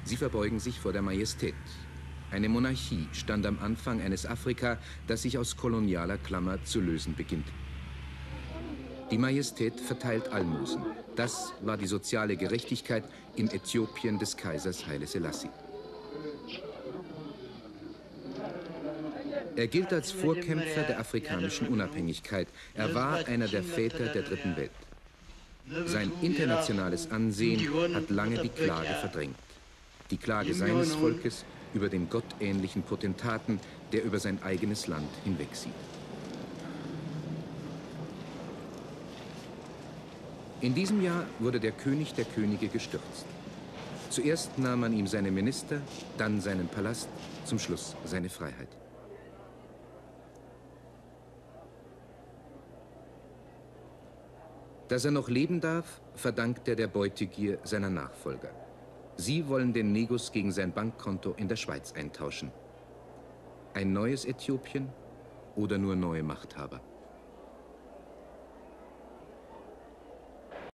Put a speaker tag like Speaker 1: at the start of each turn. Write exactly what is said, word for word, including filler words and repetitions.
Speaker 1: Sie verbeugen sich vor der Majestät. Eine Monarchie stand am Anfang eines Afrika, das sich aus kolonialer Klammer zu lösen beginnt. Die Majestät verteilt Almosen. Das war die soziale Gerechtigkeit im Äthiopien des Kaisers Haile Selassie. Er gilt als Vorkämpfer der afrikanischen Unabhängigkeit. Er war einer der Väter der Dritten Welt. Sein internationales Ansehen hat lange die Klage verdrängt. Die Klage seines Volkes über den gottähnlichen Potentaten, der über sein eigenes Land hinwegsieht. In diesem Jahr wurde der König der Könige gestürzt. Zuerst nahm man ihm seine Minister, dann seinen Palast, zum Schluss seine Freiheit. Dass er noch leben darf, verdankt er der Beutegier seiner Nachfolger. Sie wollen den Negus gegen sein Bankkonto in der Schweiz eintauschen. Ein neues Äthiopien oder nur neue Machthaber?